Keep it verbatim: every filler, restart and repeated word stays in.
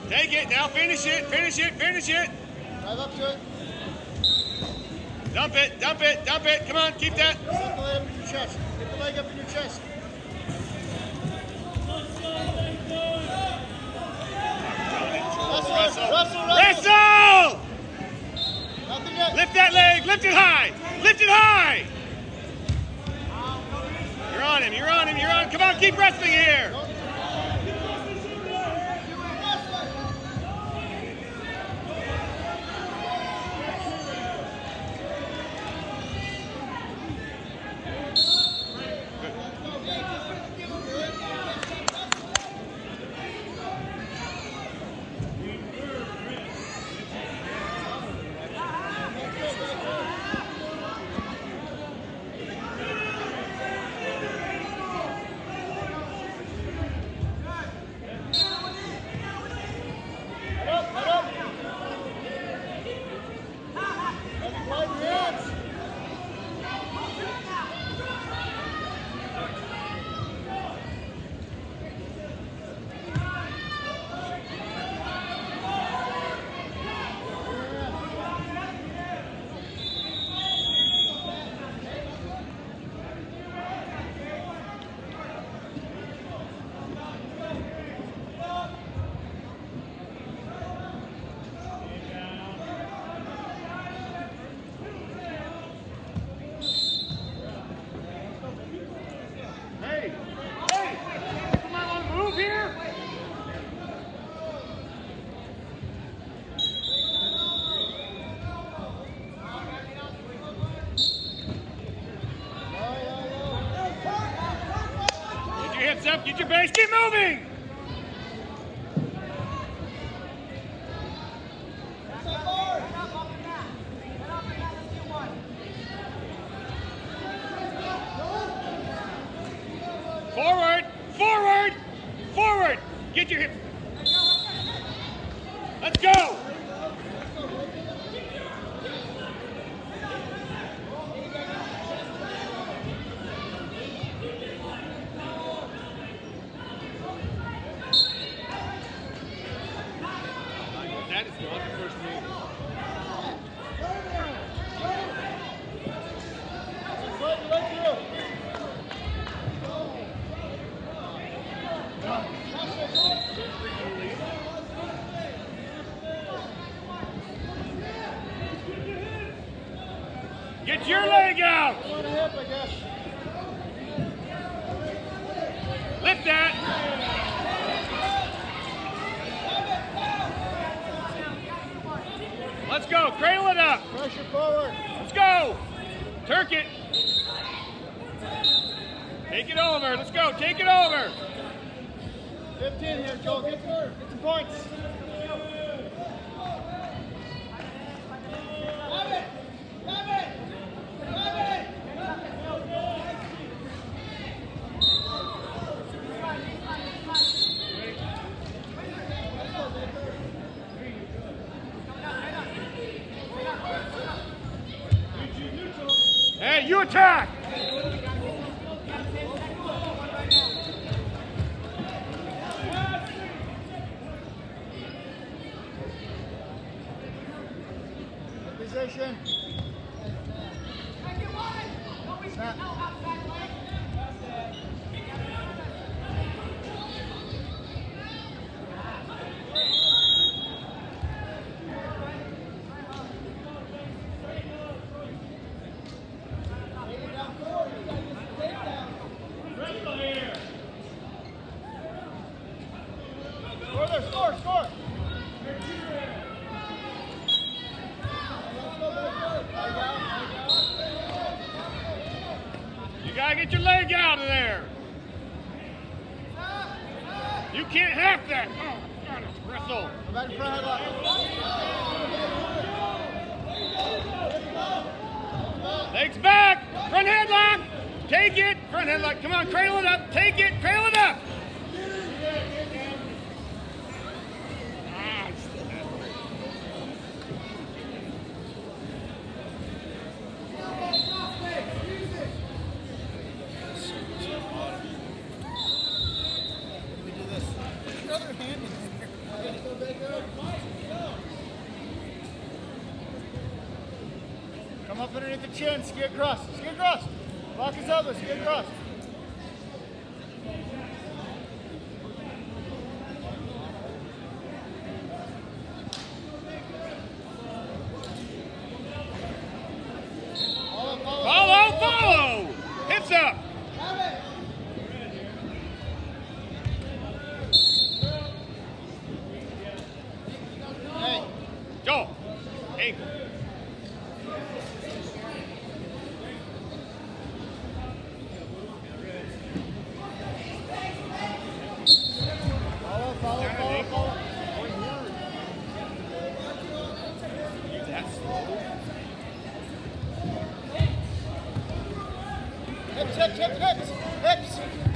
Take it, now finish it, finish it, finish it. Drive up to it. Dump it, dump it, dump it. Come on, keep that. Get the leg up in your chest. Get the leg up in your chest. Wrestle, wrestle, wrestle. Wrestle! Nothing yet. Lift that leg, lift it high, lift it high. You're on him, you're on him, you're on. Come on, keep wrestling here. Up, get your base, keep moving! Forward, forward, forward! Get your hip. Let's go! That is not the first move. Get your leg out! Lift that! Let's go, cradle it up. Pressure forward. Let's go. Turk it. Take it over, let's go, take it over. fifteen here, Joel, get, get some points. Grab it, grab it, grab it. Hey, you attack! Position. Snap. Score, score! You gotta get your leg out of there. You can't have that. Oh, God, it's wrestle. Go back in front headlock. Legs back. Front headlock. Take it. Front headlock. Come on, cradle it up. Take it. Cradle it up. We do this. Your other hand in here. Come up underneath the chin, ski across, ski across. Lock his elbows, ski across. Follow, follow, Follow, follow! Hips up! Hey, Joel, ankle. follow, follow, follow, follow. That's slow. Hips, hips, hips, hips, hips.